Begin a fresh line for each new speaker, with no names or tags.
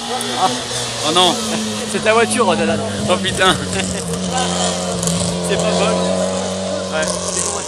Ah.
Oh non.
C'est ta voiture, Dadan.
Oh putain.
C'est pas bon. Ouais.